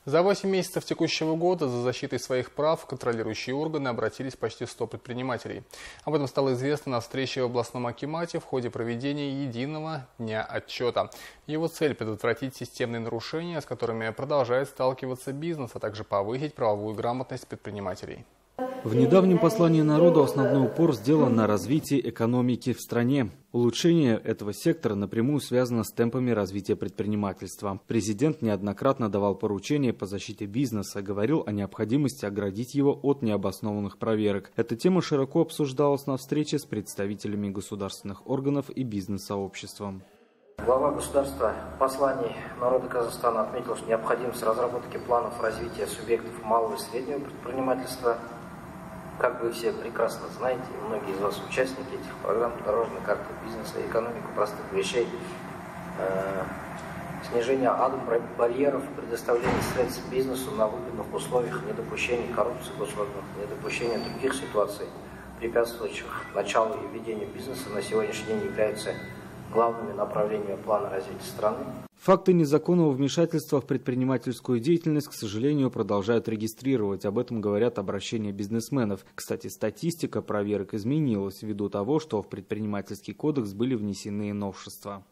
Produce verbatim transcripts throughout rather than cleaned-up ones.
За восемь месяцев текущего года за защитой своих прав контролирующие органы обратились почти сто предпринимателей. Об этом стало известно на встрече в областном акимате в ходе проведения единого дня отчета. Его цель – предотвратить системные нарушения, с которыми продолжает сталкиваться бизнес, а также повысить правовую грамотность предпринимателей. В недавнем послании народу основной упор сделан на развитии экономики в стране. Улучшение этого сектора напрямую связано с темпами развития предпринимательства. Президент неоднократно давал поручения по защите бизнеса, говорил о необходимости оградить его от необоснованных проверок. Эта тема широко обсуждалась на встрече с представителями государственных органов и бизнес-сообществом. Глава государства в послании народа Казахстана отметил, что необходимость разработки планов развития субъектов малого и среднего предпринимательства. Как вы все прекрасно знаете, многие из вас участники этих программ, дорожной карты бизнеса, экономику простых вещей, э, снижение адом барьеров, предоставление средств бизнесу на выгодных условиях, недопущение коррупции госорганов, недопущение других ситуаций, препятствующих началу и ведению бизнеса, на сегодняшний день являются главными направлениями плана развития страны. Факты незаконного вмешательства в предпринимательскую деятельность, к сожалению, продолжают регистрировать. Об этом говорят обращения бизнесменов. Кстати, статистика проверок изменилась ввиду того, что в предпринимательский кодекс были внесены новшества.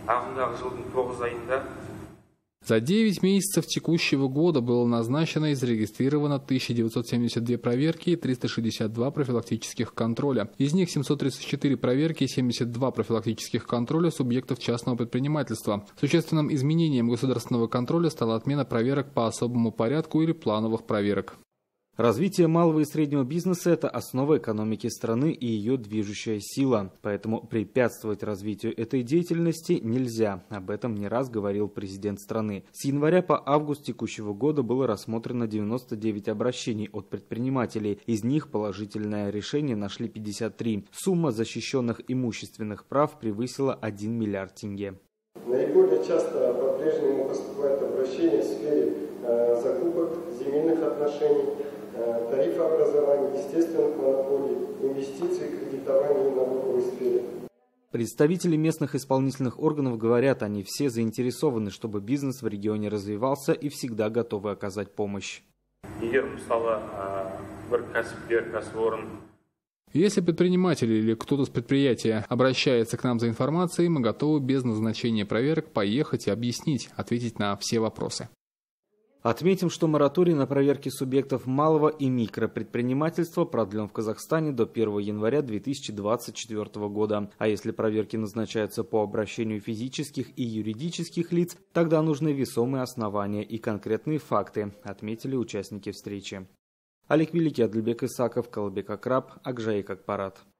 За девять месяцев текущего года было назначено и зарегистрировано тысяча девятьсот семьдесят две проверки и триста шестьдесят два профилактических контроля. Из них семьсот тридцать четыре проверки и семьдесят два профилактических контроля субъектов частного предпринимательства. Существенным изменением государственного контроля стала отмена проверок по особому порядку или плановых проверок. Развитие малого и среднего бизнеса – это основа экономики страны и ее движущая сила. Поэтому препятствовать развитию этой деятельности нельзя. Об этом не раз говорил президент страны. С января по август текущего года было рассмотрено девяносто девять обращений от предпринимателей. Из них положительное решение нашли пятьдесят три. Сумма защищенных имущественных прав превысила один миллиард тенге. Наиболее часто по-прежнему поступают обращения в сфере э, закупок, земельных отношений, тарифообразования, естественных монополий, инвестиций, кредитования и налоговой сфере. Представители местных исполнительных органов говорят, они все заинтересованы, чтобы бизнес в регионе развивался и всегда готовы оказать помощь. Если предприниматель или кто-то с предприятия обращается к нам за информацией, мы готовы без назначения проверок поехать и объяснить, ответить на все вопросы. Отметим, что мораторий на проверки субъектов малого и микропредпринимательства продлен в Казахстане до первого января две тысячи двадцать четвёртого года. А если проверки назначаются по обращению физических и юридических лиц, тогда нужны весомые основания и конкретные факты, отметили участники встречи. Олег Великий, Адлбек Исаков, Калбек Акраб, Акжаик Акпарат.